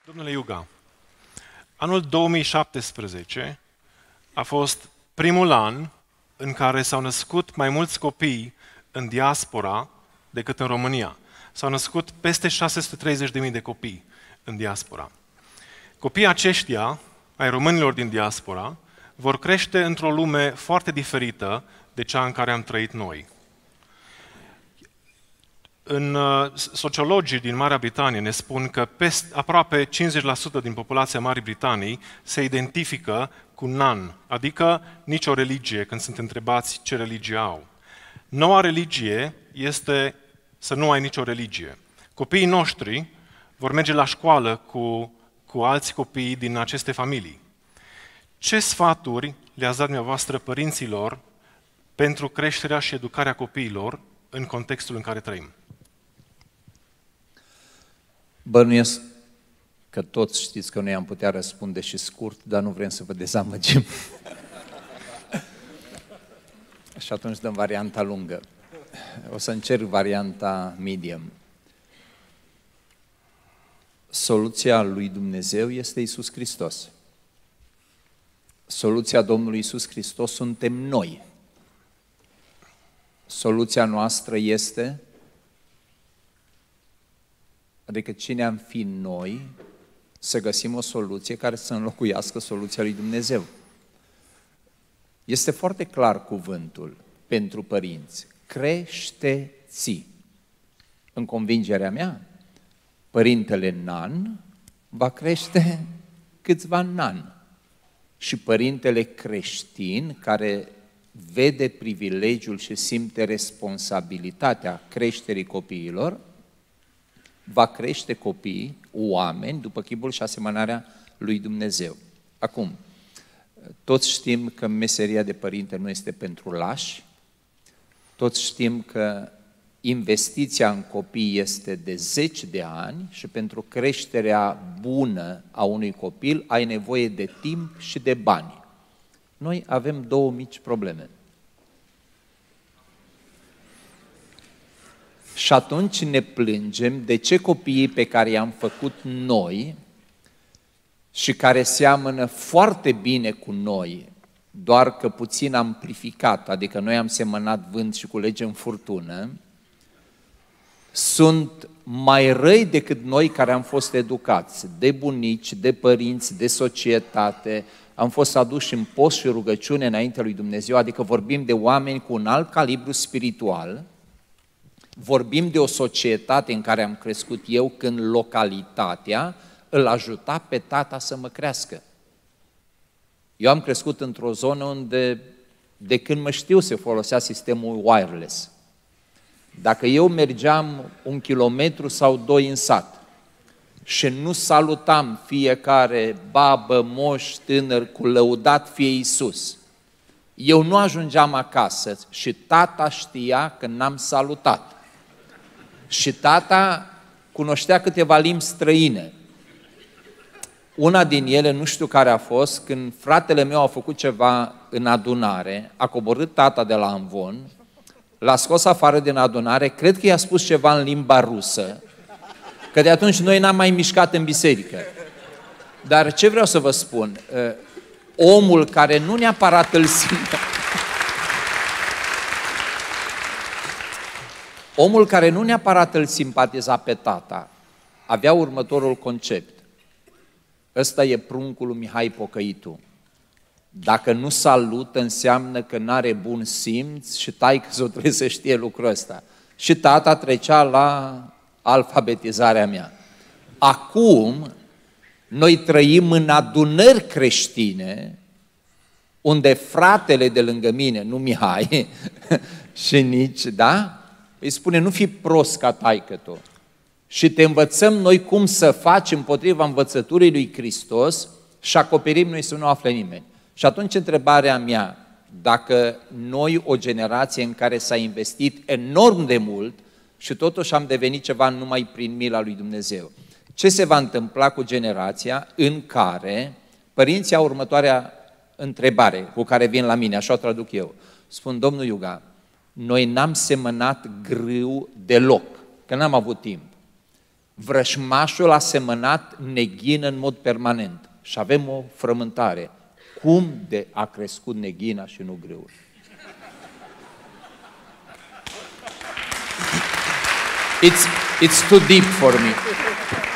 Domnule Iuga, anul 2017 a fost primul an în care s-au născut mai mulți copii în diaspora decât în România. S-au născut peste 630.000 de copii în diaspora. Copiii aceștia, ai românilor din diaspora, vor crește într-o lume foarte diferită de cea în care am trăit noi. Sociologii din Marea Britanie ne spun că aproape 50% din populația Marii Britanii se identifică cu non, adică nicio religie, când sunt întrebați ce religie au. Noua religie este să nu ai nicio religie. Copiii noștri vor merge la școală cu alți copii din aceste familii. Ce sfaturi le-ați dat dumneavoastră părinților pentru creșterea și educarea copiilor în contextul în care trăim? Bănuiesc că toți știți că noi am putea răspunde și scurt, dar nu vrem să vă dezamăgim. Și atunci dăm varianta lungă. O să încerc varianta medium. Soluția lui Dumnezeu este Iisus Hristos. Soluția Domnului Iisus Hristos suntem noi. Soluția noastră este, adică cine am fi noi, să găsim o soluție care să înlocuiască soluția lui Dumnezeu. Este foarte clar cuvântul pentru părinți. Creșteți. În convingerea mea, părintele nan va crește câțiva nan. Și părintele creștin, care vede privilegiul și simte responsabilitatea creșterii copiilor, va crește copiii, oameni, după chipul și asemănarea lui Dumnezeu. Acum, toți știm că meseria de părinte nu este pentru lași, toți știm că investiția în copii este de 10 de ani și pentru creșterea bună a unui copil ai nevoie de timp și de bani. Noi avem două mici probleme. Și atunci ne plângem de ce copiii pe care i-am făcut noi și care seamănă foarte bine cu noi, doar că puțin amplificat, adică noi am semănat vânt și culegem furtună, sunt mai răi decât noi care am fost educați de bunici, de părinți, de societate, am fost aduși în post și rugăciune înaintea lui Dumnezeu, adică vorbim de oameni cu un alt calibru spiritual, vorbim de o societate în care am crescut eu când localitatea îl ajuta pe tata să mă crească. Eu am crescut într-o zonă unde de când mă știu se folosea sistemul wireless. Dacă eu mergeam 1 kilometru sau 2 în sat și nu salutam fiecare babă, moș, tânăr cu lăudat fie Iisus, eu nu ajungeam acasă și tata știa că n-am salutat. Și tata cunoștea câteva limbi străine. Una din ele, nu știu care a fost, când fratele meu a făcut ceva în adunare, a coborât tata de la amvon, l-a scos afară din adunare, cred că i-a spus ceva în limba rusă, că de atunci noi n-am mai mișcat în biserică. Dar ce vreau să vă spun? Omul care nu neapărat îl simte... Omul care nu neapărat îl simpatiza pe tata, avea următorul concept. Ăsta e pruncul lui Mihai Pocăitu. Dacă nu salută, înseamnă că n-are bun simț și taică-s-o trebuie să știe lucrul ăsta. Și tata trecea la alfabetizarea mea. Acum, noi trăim în adunări creștine, unde fratele de lângă mine, nu Mihai, și nici, da? Îi spune, nu fi prost ca taică-tu. Și te învățăm noi cum să faci împotriva învățăturii lui Hristos și acoperim noi să nu afle nimeni. Și atunci întrebarea mea, dacă noi o generație în care s-a investit enorm de mult și totuși am devenit ceva numai prin mila lui Dumnezeu, ce se va întâmpla cu generația în care părinții au următoarea întrebare cu care vin la mine, așa o traduc eu. Spun, domnul Iuga, noi n-am semănat grâu deloc, că n-am avut timp. Vrășmașul a semănat neghină în mod permanent și avem o frământare. Cum de a crescut neghina și nu grâul? It's too deep for me.